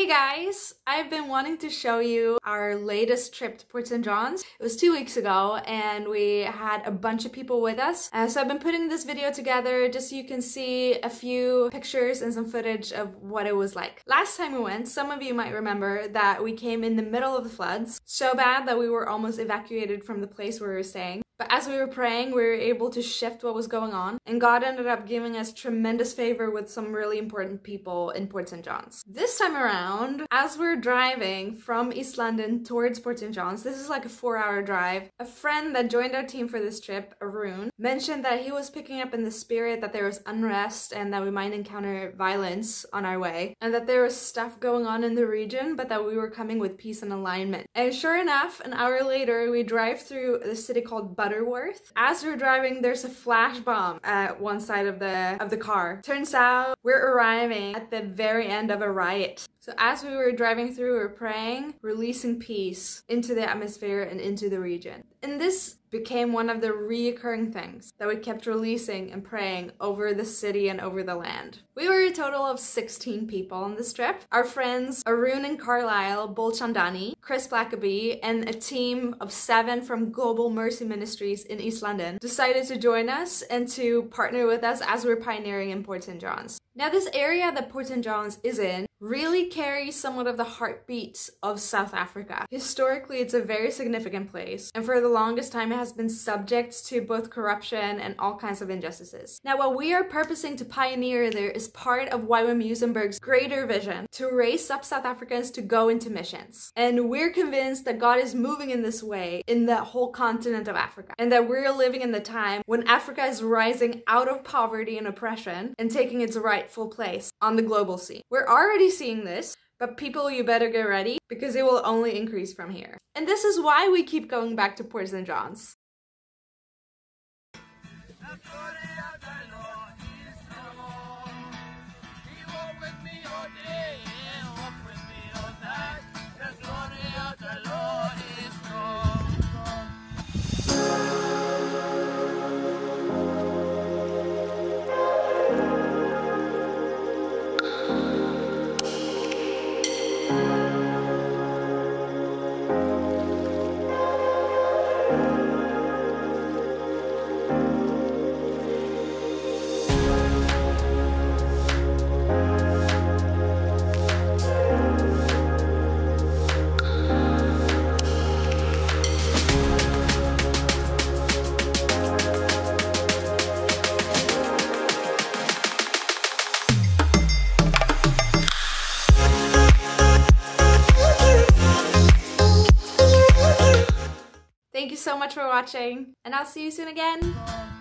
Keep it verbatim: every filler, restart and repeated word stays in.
Hey guys! I've been wanting to show you our latest trip to Port Saint John's. It was two weeks ago and we had a bunch of people with us. Uh, so I've been putting this video together just so you can see a few pictures and some footage of what it was like. Last time we went, some of you might remember that we came in the middle of the floods, so bad that we were almost evacuated from the place where we were staying. But as we were praying, we were able to shift what was going on, and God ended up giving us tremendous favor with some really important people in Port Saint John's. This time around, as we're driving from East London towards Port Saint John's, this is like a four hour drive, a friend that joined our team for this trip, Arun, mentioned that he was picking up in the spirit that there was unrest and that we might encounter violence on our way, and that there was stuff going on in the region, but that we were coming with peace and alignment. And sure enough, an hour later, we drive through the city called Butterworth. As we're driving, there's a flash bomb at one side of the of the car. Turns out we're arriving at the very end of a riot. So as we were driving through, we were praying, releasing peace into the atmosphere and into the region. And this became one of the reoccurring things that we kept releasing and praying over the city and over the land. We were a total of sixteen people on this trip. Our friends Arun and Carlisle Bolchandani, Chris Blackaby, and a team of seven from Global Mercy Ministries in East London decided to join us and to partner with us as we're pioneering in Port Saint John's. Now, this area that Port Saint John's is in really carries somewhat of the heartbeats of South Africa. Historically, it's a very significant place, and for the longest time it has been subject to both corruption and all kinds of injustices. Now, what we are purposing to pioneer there is part of Y WAM Muizenberg's greater vision to raise up South Africans to go into missions. And we're convinced that God is moving in this way in the whole continent of Africa, and that we're living in the time when Africa is rising out of poverty and oppression and taking its rightful place on the global scene. We're already seeing this, but people, you better get ready because it will only increase from here. And this is why we keep going back to Port Saint John's. Thank you so much for watching, and I'll see you soon again.